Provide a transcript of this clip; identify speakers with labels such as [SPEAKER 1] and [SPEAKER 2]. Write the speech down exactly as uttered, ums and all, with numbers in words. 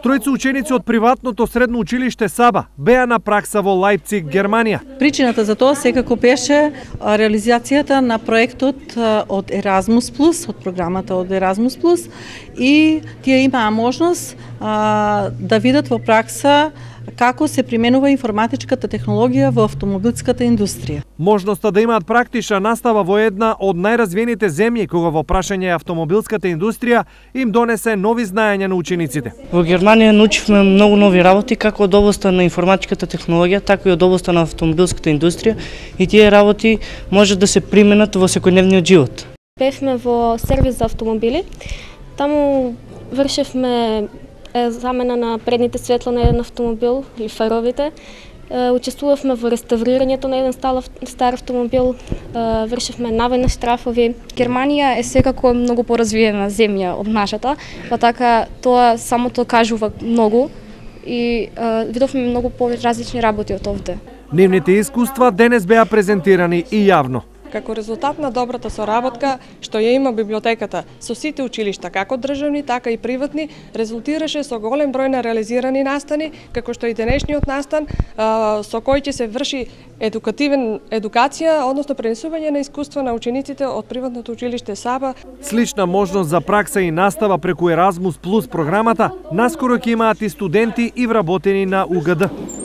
[SPEAKER 1] Тројца ученици од приватното средно училиште Саба беа на пракса во Лајпциг, Германија.
[SPEAKER 2] Причината за тоа секако беше реализацијата на проектот од Еразмус плюс, од програмата од Еразмус плюс, и тие имаа можност а, да видат во пракса како се применува информатичката технологија во автомобилската индустрија.
[SPEAKER 1] Можноста да имаат практична настава во една од најразвиените земји кога во прашање автомобилската индустрија им донесе нови знаења на учениците.
[SPEAKER 3] Во Германија научивме многу нови работи како од областа на информатичката технологија, така и од областа на автомобилската индустрија, и тие работи може да се применат во секојдневниот живот.
[SPEAKER 4] Бевме во сервис за автомобили. Таму вршевме замена на предните светла на еден автомобил или фаровите. Учествувавме во реставрирањето на еден стар автомобил, вршевме навене штрафови.
[SPEAKER 5] Германија е секако многу поразвиена земја од нашата, па така тоа самото кажува многу и видовме многу поразлични работи од овде.
[SPEAKER 1] Нивните искуства денес беа презентирани и јавно.
[SPEAKER 6] Како резултат на добрата соработка што ја има библиотеката со сите училишта, како државни, така и приватни, резултираше со голем број на реализирани настани, како што и денешниот настан, со кој ќе се врши едукативен едукација, односно пренесување на искуства на учениците од приватното училиште Саба.
[SPEAKER 1] Слична можност за пракса и настава преку Еразмус плюс програмата наскоро ќе имаат и студенти и вработени на У Г Д.